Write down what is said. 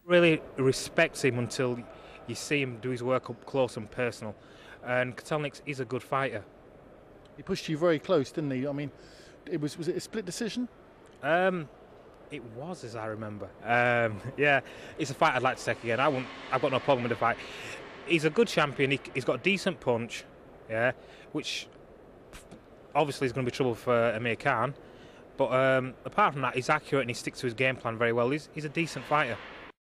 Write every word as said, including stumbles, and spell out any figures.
really respect him until you see him do his work up close and personal. And Kotelnik is a good fighter. He pushed you very close, didn't he? I mean, it was was it a split decision? Um, it was, as I remember. Um, yeah, it's a fight I'd like to take again. I won't, I've got no problem with the fight. He's a good champion. He, he's got a decent punch, yeah, which obviously is going to be trouble for Amir Khan. But um, apart from that, he's accurate and he sticks to his game plan very well. He's, he's a decent fighter.